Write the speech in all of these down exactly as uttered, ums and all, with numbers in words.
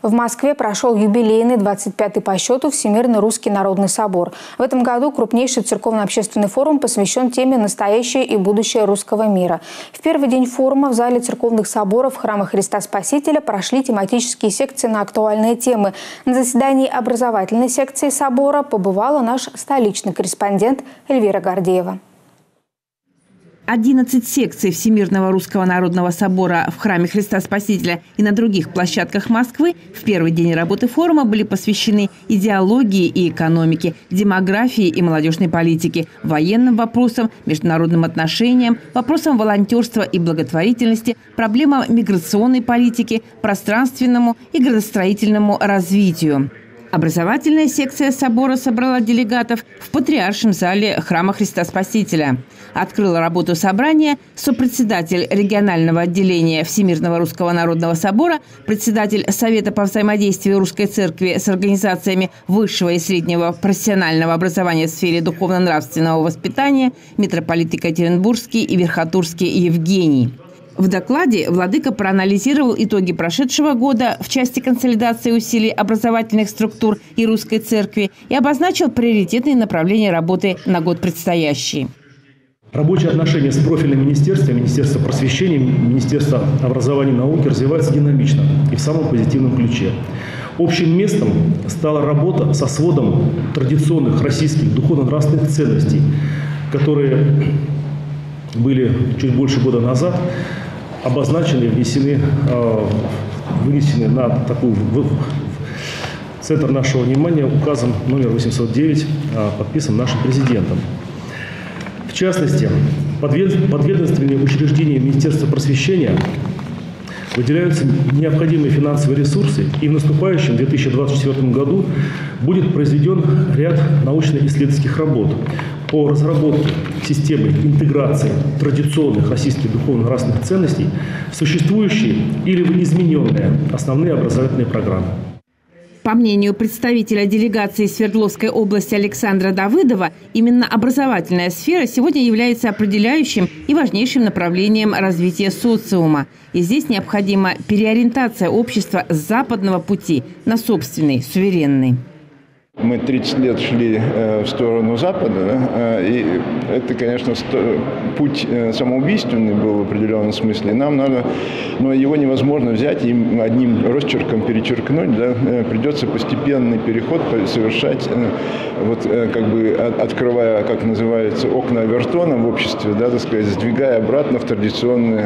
В Москве прошел юбилейный двадцать пятый по счету Всемирный русский народный собор. В этом году крупнейший церковно-общественный форум посвящен теме «Настоящее и будущее русского мира». В первый день форума в зале церковных соборов Храма Христа Спасителя прошли тематические секции на актуальные темы. На заседании образовательной секции собора побывала наш столичный корреспондент Эльвира Гордеева. одиннадцать секций Всемирного русского народного собора в Храме Христа Спасителя и на других площадках Москвы в первый день работы форума были посвящены идеологии и экономике, демографии и молодежной политике, военным вопросам, международным отношениям, вопросам волонтерства и благотворительности, проблемам миграционной политики, пространственному и градостроительному развитию. Образовательная секция собора собрала делегатов в Патриаршем зале Храма Христа Спасителя. Открыла работу собрания сопредседатель регионального отделения Всемирного русского народного собора, председатель Совета по взаимодействию Русской Церкви с организациями высшего и среднего профессионального образования в сфере духовно-нравственного воспитания, митрополит Екатеринбургский и Верхотурский Евгений. В докладе владыка проанализировал итоги прошедшего года в части консолидации усилий образовательных структур и Русской Церкви и обозначил приоритетные направления работы на год предстоящий. Рабочие отношения с профильным министерством, Министерством просвещения, Министерством образования и науки развиваются динамично и в самом позитивном ключе. Общим местом стала работа со сводом традиционных российских духовно-нравственных ценностей, которые были чуть больше года назад обозначены и внесены, вынесены на такой центр нашего внимания указом номер восемьсот девять, подписан нашим президентом. В частности, подведомственные учреждения Министерства просвещения выделяются необходимые финансовые ресурсы, и в наступающем две тысячи двадцать четвёртом году будет произведен ряд научно-исследовательских работ по разработке системы интеграции традиционных российских духовно-нравственных ценностей в существующие или в измененные основные образовательные программы. По мнению представителя делегации Свердловской области Александра Давыдова, именно образовательная сфера сегодня является определяющим и важнейшим направлением развития социума. И здесь необходима переориентация общества с западного пути на собственный, суверенный. Мы тридцать лет шли в сторону Запада, и это, конечно, путь самоубийственный был в определенном смысле. Нам надо, но его невозможно взять и одним росчерком перечеркнуть, да, придется постепенный переход совершать, вот как бы открывая, как называется, окна Овертона в обществе, да, так сказать, сдвигая обратно в традиционные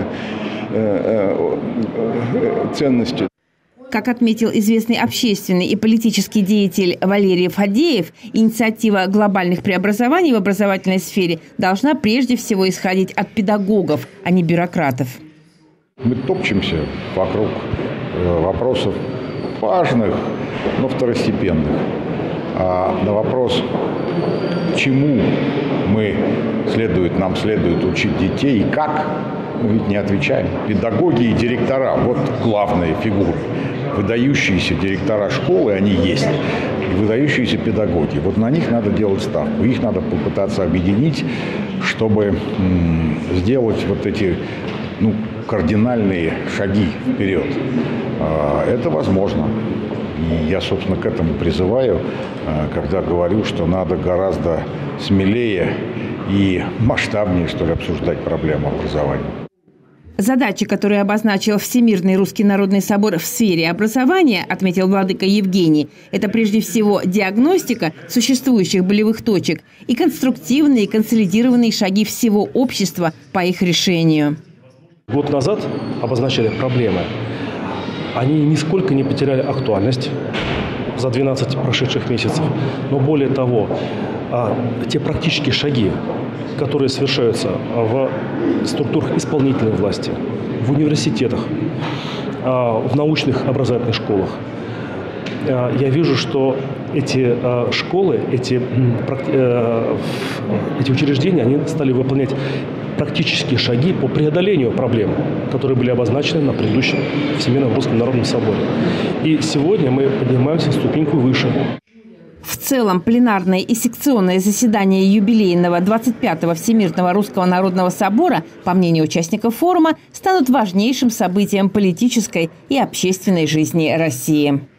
ценности. Как отметил известный общественный и политический деятель Валерий Фадеев, инициатива глобальных преобразований в образовательной сфере должна прежде всего исходить от педагогов, а не бюрократов. Мы топчемся вокруг вопросов важных, но второстепенных. А на вопрос, чему мы следует, нам следует учить детей и как, мы ведь не отвечаем. Педагоги и директора – вот главные фигуры. Выдающиеся директора школы, они есть, и выдающиеся педагоги. Вот на них надо делать ставку. Их надо попытаться объединить, чтобы м, сделать вот эти ну, кардинальные шаги вперед. А, это возможно. И я, собственно, к этому призываю, когда говорю, что надо гораздо смелее и масштабнее, что ли, обсуждать проблему образования. Задачи, которые обозначил Всемирный русский народный собор в сфере образования, отметил владыка Евгений, это прежде всего диагностика существующих болевых точек и конструктивные и консолидированные шаги всего общества по их решению. Год назад обозначили проблемы. Они нисколько не потеряли актуальность за двенадцать прошедших месяцев. Но более того, те практические шаги, которые совершаются в структурах исполнительной власти, в университетах, в научных образовательных школах, я вижу, что эти школы, эти, эти учреждения, они стали выполнять практические шаги по преодолению проблем, которые были обозначены на предыдущем Всемирном русском народном соборе. И сегодня мы поднимаемся ступеньку выше. В целом, пленарное и секционное заседания юбилейного двадцать пятого Всемирного Русского Народного Собора, по мнению участников форума, станут важнейшим событием политической и общественной жизни России.